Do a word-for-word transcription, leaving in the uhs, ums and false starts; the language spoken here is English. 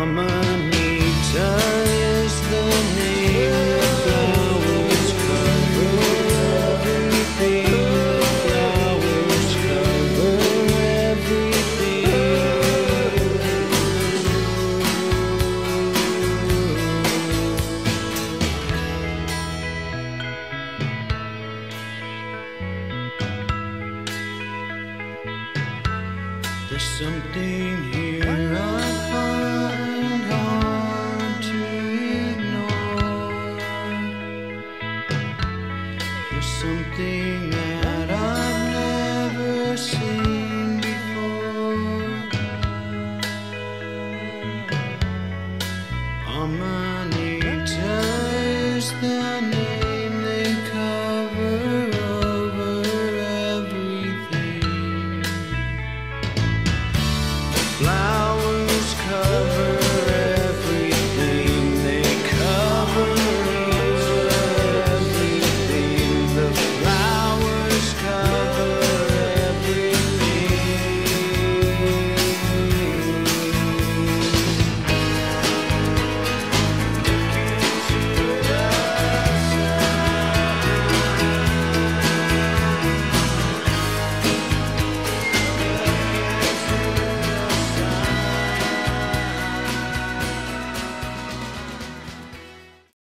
Amanita is the name. The flowers cover everything. The flowers cover everything. There's something here I find hard to ignore. There's something that I've never seen before. Amanita is the name they cover over everything. Flowers